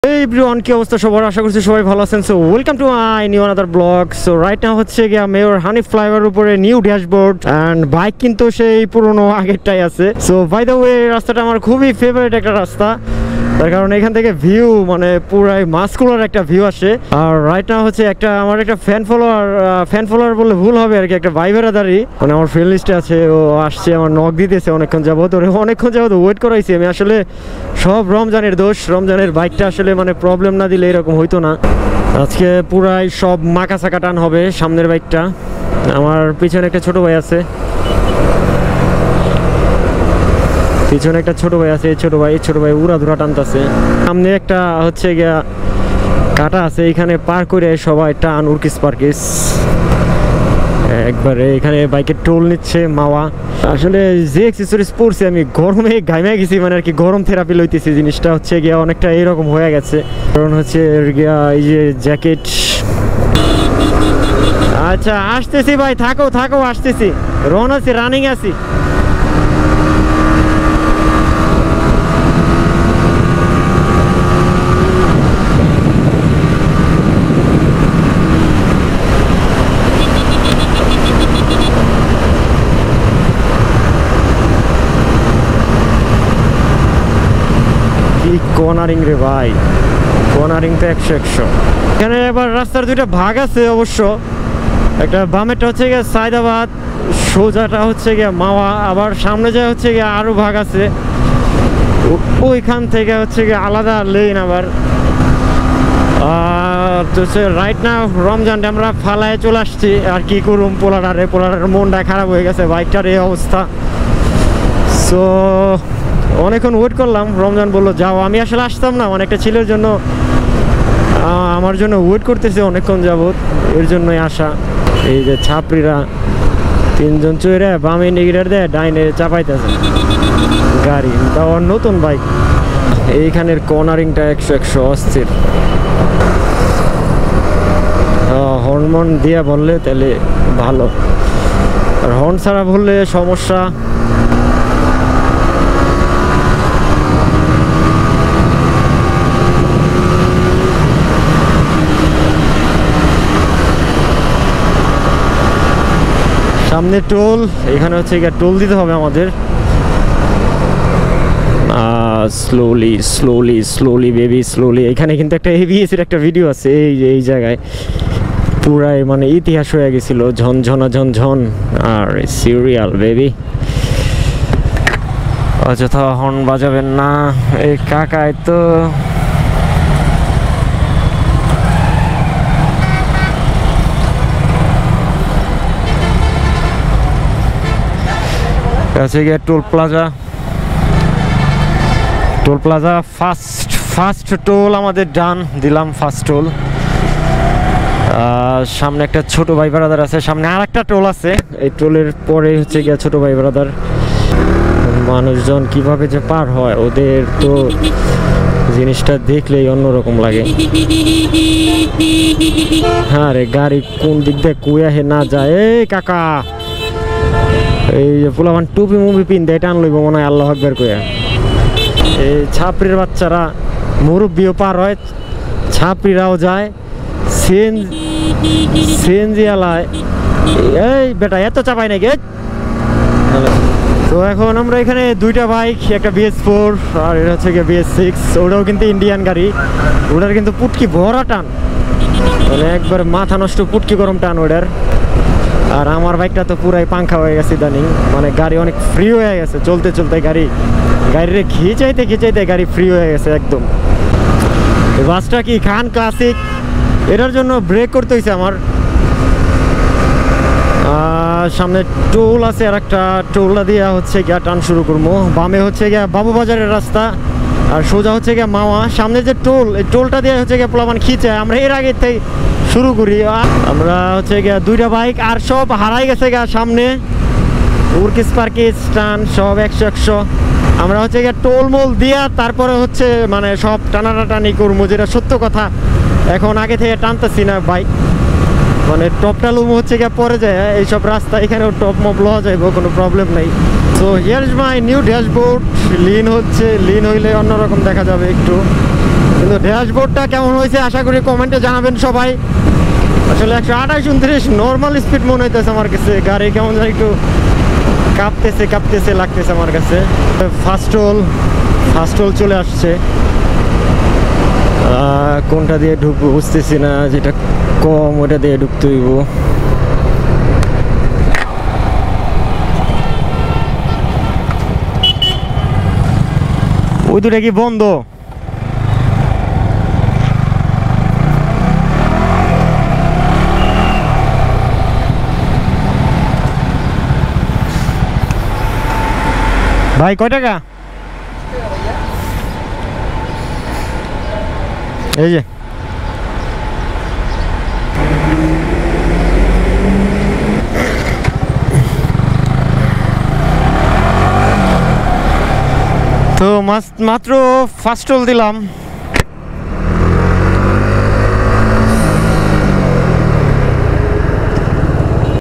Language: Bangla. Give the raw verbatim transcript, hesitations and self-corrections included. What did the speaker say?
Hey everyone, কি অবস্থা সবার? আশা করছি সবাই ভালো আছেন। So welcome to my new another blog. So right now হচ্ছে গিয়া মেয়র হানিফ ফ্লাইওভার উপরে নিউ ড্যাশবোর্ড অ্যান্ড বাইক কিন্তু সেই পুরনো আগেরটাই আছে। সো বাই দ্য ওয়ে রাস্তাটা আমার খুবই ফেভারিট একটা রাস্তা, তার কারণ এখান থেকে ভিউ মানে পুরাই মাস্কুলার একটা ভিউ আসে। আর রাইট নাও হচ্ছে একটা আমার একটা ফ্যান ফলোয়ার ফ্যান ফলোয়ার বললে ভুল হবে আর কি, একটা ভাই বেরাদারি মানে আমার ফ্রেন্ড লিস্টে আছে, ও আসছে আমার নক দিতেছে অনেকক্ষণ যাবত, ওরে অনেকক্ষণ যাবত ওয়েট করাইছি আমি। আসলে সব রমজানের দোষ, রমজানের বাইকটা আসলে মানে প্রবলেম না দিলে এরকম হইতো না। আজকে পুরাই সব মাকা চাকা টান হবে সামনের বাইকটা। আমার পিছনে একটা ছোট ভাই আছে, পিছনে একটা ছোট ভাই আছে, এই ছোট ভাই ছোট ভাই উড়া ধুরা টানতেছে। সামনে একটা হচ্ছে গিয়া কাটা আছে, এখানে পার করে সবাই টান উর্কিস পার্কিস একবারে। এখানে বাইকের টোল নিচ্ছে মাওয়া। আসলে যে অ্যাক্সেসরিজ পরছি আমি গরমে ঘামে গেছি, মানে আর কি গরম থেরাপি লইতেছি। জিনিসটা হচ্ছে গিয়া অনেকটা এইরকম হয়ে গেছে, কারণ হচ্ছে গিয়া এই যে জ্যাকেট। আচ্ছা আসতেছি ভাই, থাকো থাকো আসতেছি, রন আছি, রানিং আছি। কর্নারিং রে ভাই, কর্নারিং তো একশো একশো। এখানে এবার রাস্তার দুইটা ভাগ আছে অবশ্য, একটা বামেরটা হচ্ছে গিয়ে সায়দাবাদ, সোজাটা হচ্ছে গিয়ে মাওয়া, আবার সামনে যায় হচ্ছে গিয়ে আরো ভাগ আছে, ওইখান থেকে হচ্ছে গিয়ে আলাদা লেন আবার। আর হচ্ছে রাইট না রমজানটা আমরা ফালায় চলে আসছি। আর কি করুম, পোলারারে পোলারের মনটা খারাপ হয়ে গেছে বাইকটার এই অবস্থা। সো অনেকক্ষণ ওয়েট করলাম, রমজান বললো যাও। আমি আসলে আসতাম না, অনেকটা ছেলের জন্য আমার জন্য ওয়েট করতেছে অনেকক্ষণ যাবত, এর জন্যই আসা। এই যে ছাপড়িরা তিনজন চৈরে বামে নিগিরার দেয়, ডাইনে চাপাইতেছে গাড়ি, তাও নতুন বাইক। এইখানের কর্নারিংটা একশো একশো অস্থির। হর্ন দিয়া বললে তাহলে ভালো, আর হর্ন ছাড়া বললে সমস্যা। সামনে টোল, এখানে হচ্ছে গিয়ে টোল দিতে হবে আমাদের। Slowly slowly slowly baby slowly. এখানে কিন্তু একটা এভিএস এর একটা ভিডিও আছে, এই যে এই জায়গায় পুরাই মানে ইতিহাস হয়ে গেছিল, ঝনঝনা ঝনঝন। আর সিরিয়াল বেবি, অযথা হর্ন বাজাবেন না। এই কাকায় তো কাছে গিয়ে toll plaza, toll plaza first first toll আমাদের ডান দিলাম, ফার্স্ট টোল। সামনে একটা ছোট ভাই ব্রাদার আছে, সামনে আর একটা টোল আছে, এই টোলের পরে হচ্ছে গিয়ে ছোট ভাই ব্রাদার। মানুষজন কিভাবে যে পার হয়, ওদের তো জিনিসটা দেখলেই অন্যরকম লাগে। হ্যাঁ রে, গাড়ি কোন দিক দিয়ে কুয়া হে না যায়। এই কাকা, এই যে পোলাবান টুপি মুভি পিন দেয়, টান লইব মনে হয় আল্লাহ আকবার কইয়া। এই ছাপড়ির বাচ্চারা, মুরব্বিও পার হয়, ছাপড়িরাও যায়, সেন সেনজি আলায়। এই বেটা এত চাপাই নাকি? তো এখন আমরা এখানে দুইটা বাইক, একটা বিএস ফোর আর এটা হচ্ছে গিয়ে বিএস সিক্স। ওটাও কিন্তু ইন্ডিয়ান গাড়ি, ওটার কিন্তু পুটকি ভরা টান, মানে একবার মাথা নষ্ট পুটকি গরম টান ওটার। আর আমার বাইকটা তো পুরাই পাংখা হয়ে গেছে ইদানিং, মানে গাড়ি অনেক ফ্রি হয়ে গেছে, চলতে চলতে গাড়ি গাড়িরে খিচাইতে খিচাইতে গাড়ি ফ্রি হয়ে গেছে একদম। এই বাসটা কি খান ক্লাসিক, এটার জন্য ব্রেক করতে হয়েছে আমার। সামনে টোল আছে, আর একটা টোলটা দিয়ে হচ্ছে গিয়া টান শুরু করবো। বামে হচ্ছে গিয়া বাবুবাজারের রাস্তা, আর সোজা হচ্ছে গিয়া মাওয়া। সামনে যে টোল, এই টোলটা দিয়ে হচ্ছে গিয়া পোলাপান খিচায়, আমরা এর আগে থেকে শুরু করি। আমরা হচ্ছে গিয়া দুইটা বাইক আর সব হারাই গেছে গিয়া সামনে, উর্কিস পার্কিস টান সব একশো একশো। আমরা হচ্ছে গিয়া টোল মোল দিয়া তারপরে হচ্ছে মানে সব টানাটানি করবো, যেটা সত্য কথা। এখন আগে থেকে টানতেছি না বাইক, মানে টপটা লুম হচ্ছে গিয়ে পরে যায় এইসব রাস্তা, এখানেও টপ মপ লওয়া যাইব, কোনো প্রবলেম নেই। So here is my new dashboard. লিন হচ্ছে, লিন হইলে অন্যরকম দেখা যাবে একটু। কিন্তু ড্যাশবোর্ডটা কেমন হয়েছে আশা করি কমেন্টে জানাবেন সবাই। আসলে একশো আঠাশ উনত্রিশ নর্মাল স্পিড মনে হইতেছে আমার কাছে, গাড়ি কেমন যেন একটু কাঁপতেছে কাঁপতেছে লাগতেছে আমার কাছে। ফার্স্ট হোল ফার্স্ট হোল চলে আসছে, কোনটা দিয়ে ঢুকবো বুঝতেছি না, যেটা কম ওটা দিয়ে ঢুকতে হইব। ওই দুটা কি বন্ধ? ভাই কয় টাকা? এই যে তো মাত্র ফার্স্ট হোল দিলাম।